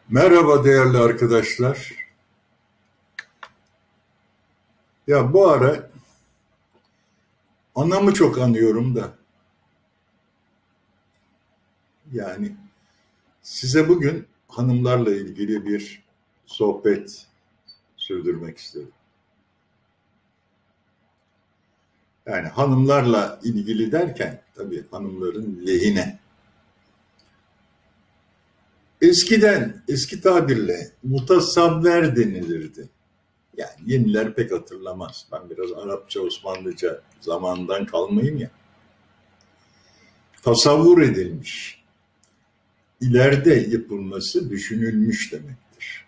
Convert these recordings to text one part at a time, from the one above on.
Merhaba değerli arkadaşlar. Ya bu ara anamı çok anıyorum da. Yani size bugün hanımlarla ilgili bir sohbet sürdürmek istedim. Yani hanımlarla ilgili derken tabii hanımların lehine. Eskiden eski tabirle mutasavver denilirdi. Yani yeniler pek hatırlamaz. Ben biraz Arapça, Osmanlıca zamandan kalmayayım ya. Tasavvur edilmiş, ileride yapılması düşünülmüş demektir.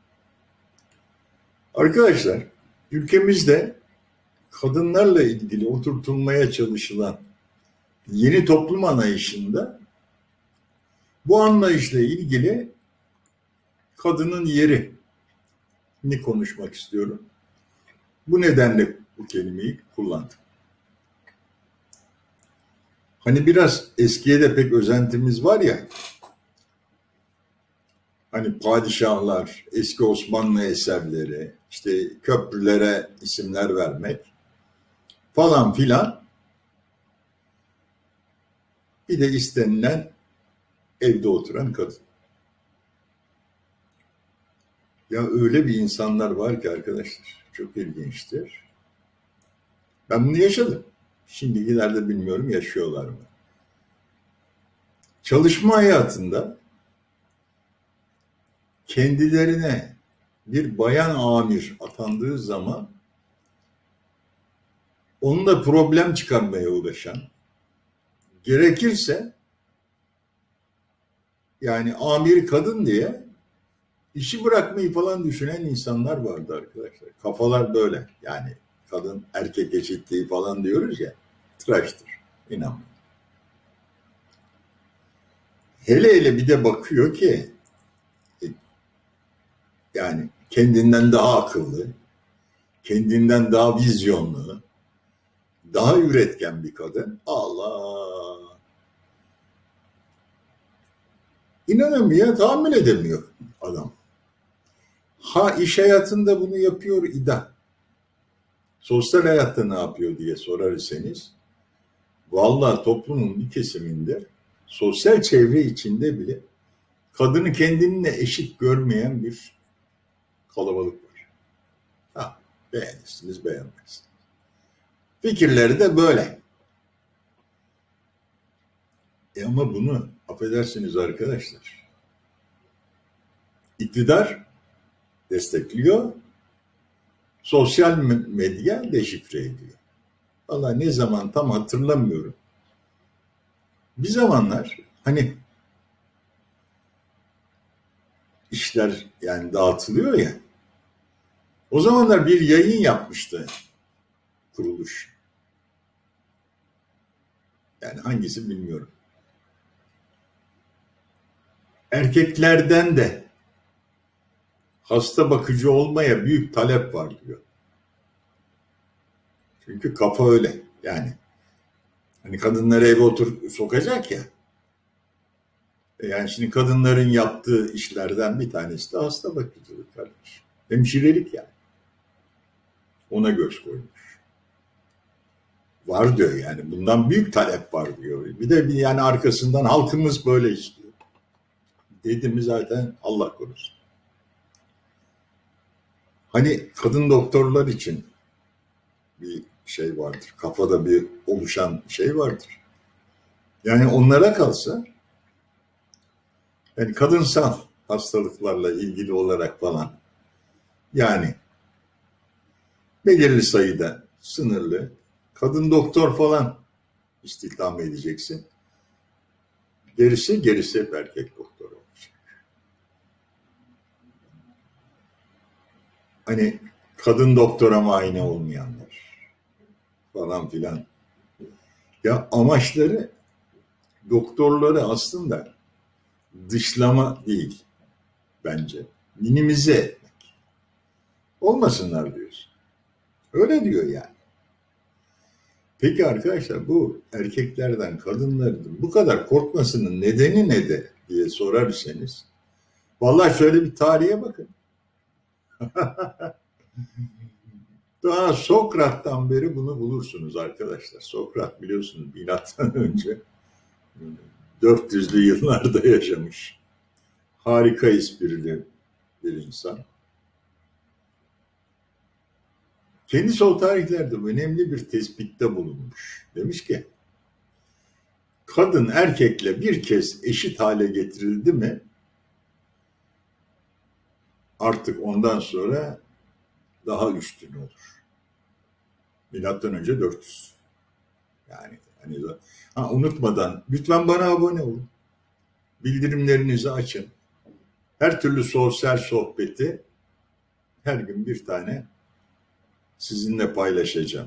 Arkadaşlar, ülkemizde kadınlarla ilgili oturtulmaya çalışılan yeni toplum anlayışında bu anlayışla ilgili kadının yerini konuşmak istiyorum. Bu nedenle bu kelimeyi kullandım. Hani biraz eskiye de pek özentimiz var ya, hani padişahlar, eski Osmanlı eserleri, işte köprülere isimler vermek falan filan. Bir de istenilen evde oturan kadın. Ya öyle bir insanlar var ki arkadaşlar, çok ilginçtir. Ben bunu yaşadım. Şimdikilerde bilmiyorum yaşıyorlar mı? Çalışma hayatında kendilerine bir bayan amir atandığı zaman onunla problem çıkarmaya uğraşan, gerekirse yani amir kadın diye işi bırakmayı falan düşünen insanlar vardı arkadaşlar. Kafalar böyle. Yani kadın erkek eşitliği falan diyoruz ya. Tıraştır. İnanmayın. Hele hele bir de bakıyor ki yani kendinden daha akıllı, kendinden daha vizyonlu, daha üretken bir kadın. Allah! İnanamıyor, tahammül edemiyor adam. Ha iş hayatında bunu yapıyor İda. Sosyal hayatta ne yapıyor diye sorarsanız, vallahi toplumun bir kesiminde sosyal çevre içinde bile kadını kendinle eşit görmeyen bir kalabalık var. Ha, beğenirsiniz, beğenmezsiniz. Fikirleri de böyle. Ama bunu affedersiniz arkadaşlar. İktidar destekliyor, sosyal medya deşifre ediyor. Vallahi ne zaman tam hatırlamıyorum. Bir zamanlar hani işler yani dağıtılıyor ya. O zamanlar bir yayın yapmıştı kuruluş. Yani hangisi bilmiyorum. Erkeklerden de hasta bakıcı olmaya büyük talep var diyor. Çünkü kafa öyle. Yani hani kadınları eve sokacak ya. Yani şimdi kadınların yaptığı işlerden bir tanesi de hasta bakıcılık kardeşim. Hemşirelik yani. Ona göz koymuş. Var diyor yani. Bundan büyük talep var diyor. Bir de yani arkasından halkımız böyle istiyor. Dedi mi zaten Allah korusun. Hani kadın doktorlar için bir şey vardır. Kafada bir oluşan şey vardır. Yani onlara kalsa yani kadınsal hastalıklarla ilgili olarak falan yani belirli sayıda sınırlı kadın doktor falan istihdam edeceksin. Gerisi hep erkek doktor olacak. Hani kadın doktora muayene olmayanlar falan filan. Ya amaçları doktorları aslında dışlama değil bence. Minimize etmek. Olmasınlar diyorsun. Öyle diyor yani. Peki arkadaşlar bu erkeklerden, kadınların bu kadar korkmasının nedeni ne de diye sorarsanız Vallahi şöyle bir tarihe bakın. Daha Sokrat'tan beri bunu bulursunuz arkadaşlar. Sokrat biliyorsunuz milattan önce 400'lü yıllarda yaşamış. Harika esprili bir insan. Kendisi o tarihlerde önemli bir tespitte bulunmuş. Demiş ki, kadın erkekle bir kez eşit hale getirildi mi, artık ondan sonra daha üstün olur. Milattan önce 400. Yani hani unutmadan lütfen bana abone olun. Bildirimlerinizi açın. Her türlü sosyal sohbeti her gün bir tane sizinle paylaşacağım.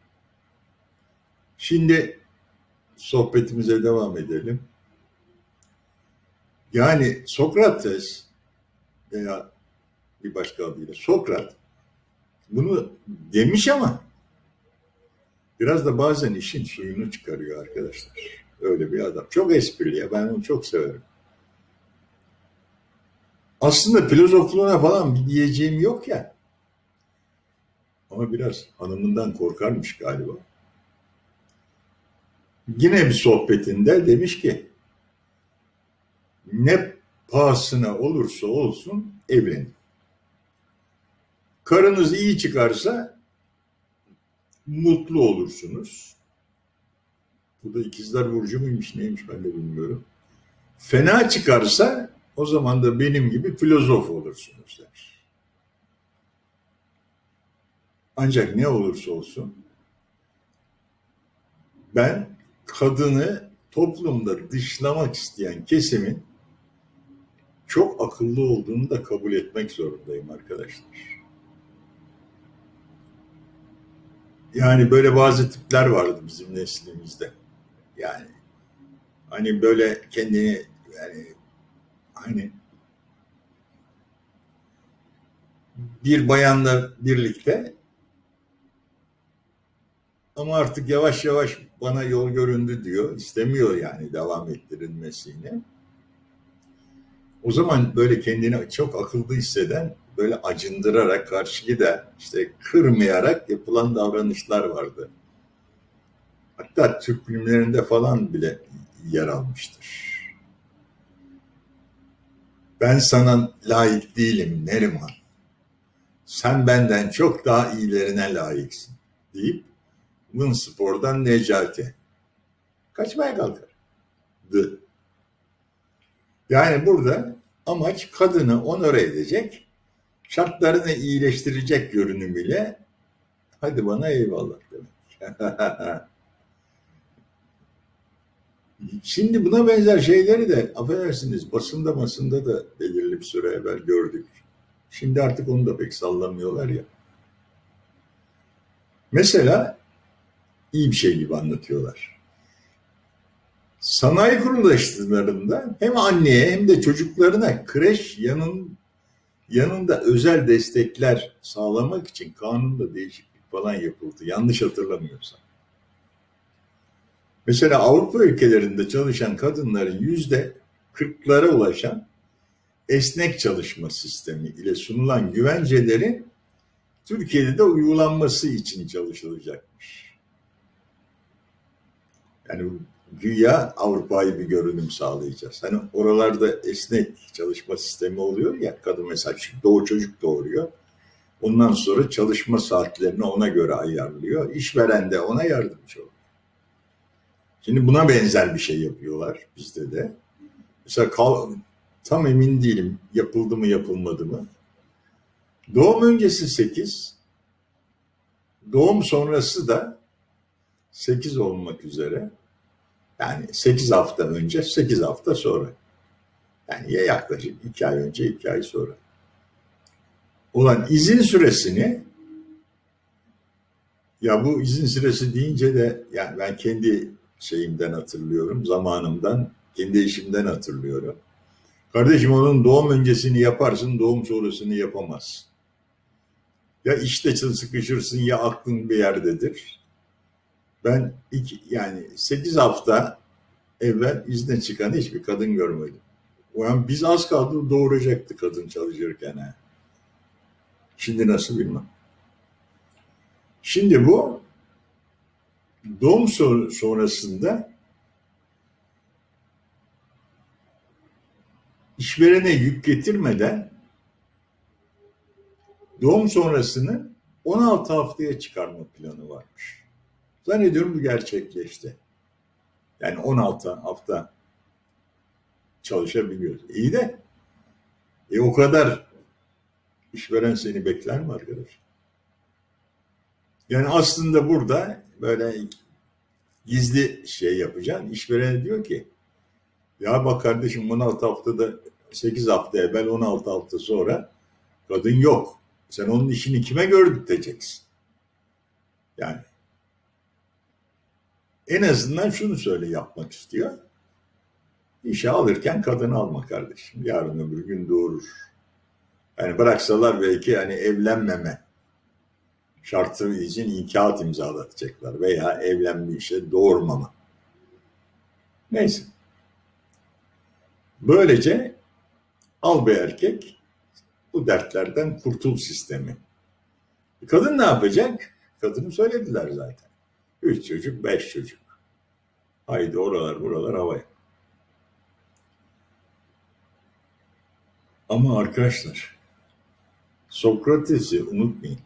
Şimdi sohbetimize devam edelim. Yani Sokrates veya bir başka adıyla Sokrat bunu demiş ama biraz da bazen işin suyunu çıkarıyor arkadaşlar. Öyle bir adam. Çok esprili ya. Ben onu çok severim. Aslında filozofluğuna falan bir diyeceğim yok ya. Ama biraz hanımından korkarmış galiba. Yine bir sohbetinde demiş ki, ne pahasına olursa olsun evlenin. Karınız iyi çıkarsa mutlu olursunuz. Bu da ikizler burcu muymuş neymiş ben de bilmiyorum. Fena çıkarsa o zaman da benim gibi filozof olursunuz demiş. Ancak ne olursa olsun ben kadını toplumda dışlamak isteyen kesimin çok akıllı olduğunu da kabul etmek zorundayım arkadaşlar. Yani böyle bazı tipler vardı bizim neslimizde. Yani hani böyle kendini yani hani bir bayanla birlikte ama artık yavaş yavaş bana yol göründü diyor. İstemiyor yani devam ettirilmesini. O zaman böyle kendini çok akıllı hisseden, böyle acındırarak karşıyı da işte kırmayarak yapılan davranışlar vardı. Hatta Türk filmlerinde falan bile yer almıştır. Ben sana layık değilim Neriman. Sen benden çok daha iyilerine layıksın deyip Mınspor'dan Necati kaçmaya kalkardı. Yani burada amaç kadını onore edecek, şartlarını iyileştirecek görünümüyle hadi bana eyvallah demek. Şimdi buna benzer şeyleri de affedersiniz basında da belirli bir süre evvel gördük. Şimdi artık onu da pek sallamıyorlar ya. Mesela iyi bir şey gibi anlatıyorlar. Sanayi kuruluşlarında hem anneye hem de çocuklarına kreş yanında özel destekler sağlamak için kanunda değişiklik falan yapıldı. Yanlış hatırlamıyorsam. Mesela Avrupa ülkelerinde çalışan kadınların %40'lara ulaşan esnek çalışma sistemi ile sunulan güvencelerin Türkiye'de de uygulanması için çalışılacakmış. Yani güya Avrupa'yı bir görünüm sağlayacağız. Hani oralarda esnek çalışma sistemi oluyor ya, kadın mesela çocuk doğuruyor. Ondan sonra çalışma saatlerini ona göre ayarlıyor. İşveren de ona yardımcı oluyor. Şimdi buna benzer bir şey yapıyorlar bizde de. Mesela tam emin değilim yapıldı mı yapılmadı mı. Doğum öncesi 8, doğum sonrası da 8 olmak üzere. Yani 8 hafta önce, 8 hafta sonra. Yani ya yaklaşık 2 ay önce, 2 ay sonra. Olan izin süresini, ya bu izin süresi deyince de yani ben kendi şeyimden hatırlıyorum, zamanımdan, kendi işimden hatırlıyorum. Kardeşim onun doğum öncesini yaparsın, doğum sonrasını yapamazsın. Ya işte sıkışırsın ya aklın bir yerdedir. Ben yani 8 hafta evvel izne çıkan hiçbir kadın görmedim. Yani biz az kaldı doğuracaktı kadın çalışırken. Ha. Şimdi nasıl bilmem. Şimdi bu doğum sonrasında işverene yük getirmeden doğum sonrasını 16 haftaya çıkarma planı varmış. Zannediyorum bu gerçekleşti. Yani 16 hafta çalışabiliyoruz. İyi de o kadar işveren seni bekler mi arkadaş? Yani aslında burada böyle gizli şey yapacaksın. İşverene diyor ki ya bak kardeşim 16 haftada 8 hafta evvel 16 hafta sonra kadın yok. Sen onun işini kime gördürteceksin? Yani en azından şunu söyle yapmak istiyor. İşe alırken kadını alma kardeşim. Yarın öbür gün doğurur. Yani bıraksalar belki hani evlenmeme şartı için inkaat imzalatacaklar veya evlenmişe doğurmama. Neyse. Böylece al be erkek bu dertlerden kurtul sistemi. Kadın ne yapacak? Kadını söylediler zaten. 3 çocuk, 5 çocuk. Haydi oralar buralar havaya. Ama arkadaşlar Sokrates'i unutmayın.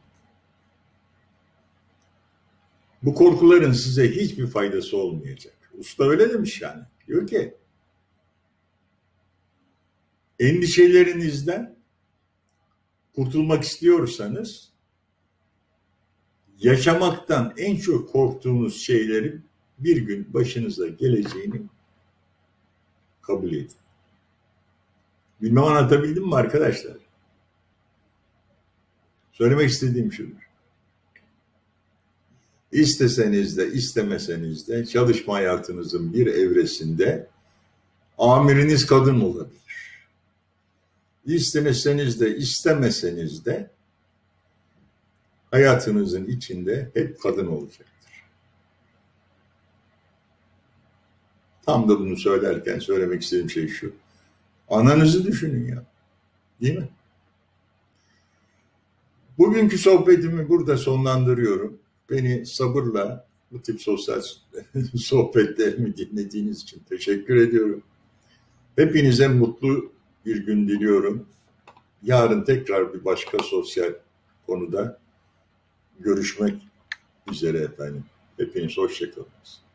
Bu korkuların size hiçbir faydası olmayacak. Usta öyle demiş yani. Diyor ki endişelerinizden kurtulmak istiyorsanız yaşamaktan en çok korktuğunuz şeylerin bir gün başınıza geleceğini kabul edin. Bilmem anlatabildim mi arkadaşlar? Söylemek istediğim şudur. İsteseniz de istemeseniz de çalışma hayatınızın bir evresinde amiriniz kadın olabilir. İstemeseniz de istemeseniz de hayatınızın içinde hep kadın olacaktır. Tam da bunu söylerken söylemek istediğim şey şu. Ananızı düşünün ya. Değil mi? Bugünkü sohbetimi burada sonlandırıyorum. Beni sabırla bu tip sosyal sohbetlerimi dinlediğiniz için teşekkür ediyorum. Hepinize mutlu bir gün diliyorum. Yarın tekrar bir başka sosyal konuda görüşmek üzere efendim. Hepiniz hoşça kalın.